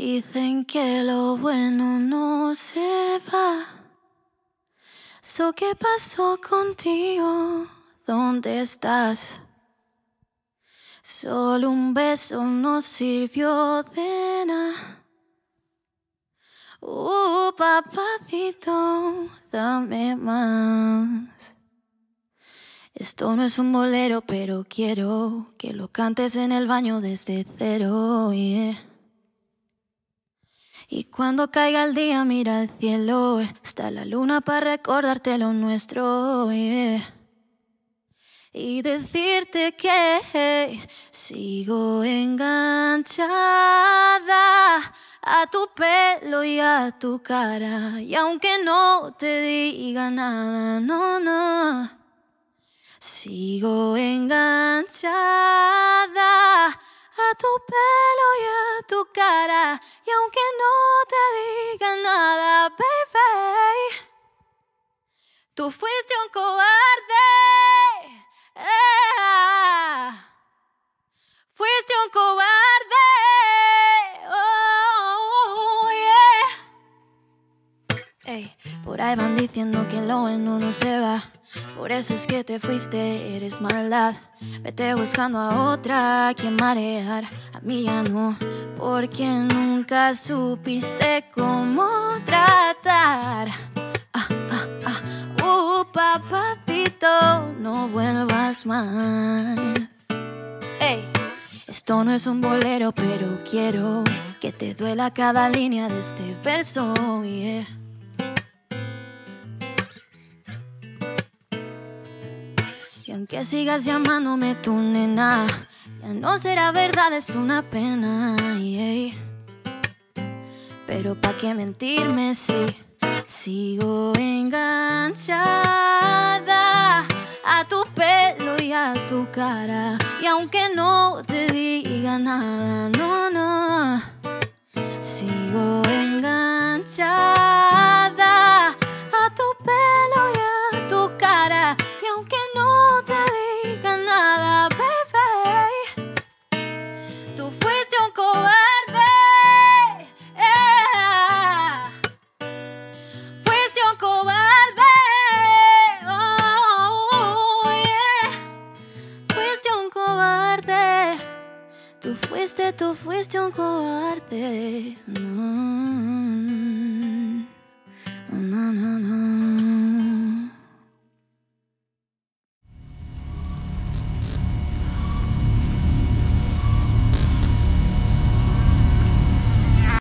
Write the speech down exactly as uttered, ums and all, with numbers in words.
Dicen que lo bueno no se va. So, ¿qué pasó contigo? ¿Dónde estás? Solo un beso no sirvió de nada. Uh, papacito, dame más. Esto no es un bolero, pero quiero que lo cantes en el baño desde cero, yeah. Y cuando caiga el día mira al cielo, está la luna para recordarte lo nuestro, yeah. Y decirte que hey, sigo enganchada a tu pelo y a tu cara. Y aunque no te diga nada, no, no, sigo enganchada a tu pelo y a tu cara. Y aunque no te diga nada, baby, tú fuiste un cobarde. Yeah. Fuiste un cobarde. Oh, yeah. Ey, por ahí van diciendo que lo bueno no se va. Por eso es que te fuiste, eres maldad. Vete buscando a otra que marear. A mí ya no, porque nunca supiste cómo tratar. Ah, ah, ah. Uh, papacito, no vuelvas más. Ey, esto no es un bolero, pero quiero que te duela cada línea de este verso, yeah. Y aunque sigas llamándome tu nena, ya no será verdad, es una pena, yeah. Pero pa' qué mentirme si sigo enganchada a tu pelo y a tu cara. Y aunque no te diga nada, no, no, sigo enganchada a tu pelo y a tu cara. Y aunque no te diga nada, baby, tú fuiste un cobarde. Yeah. Fuiste un cobarde. Oh, yeah. Fuiste un cobarde. Tú fuiste, tú fuiste un cobarde. No.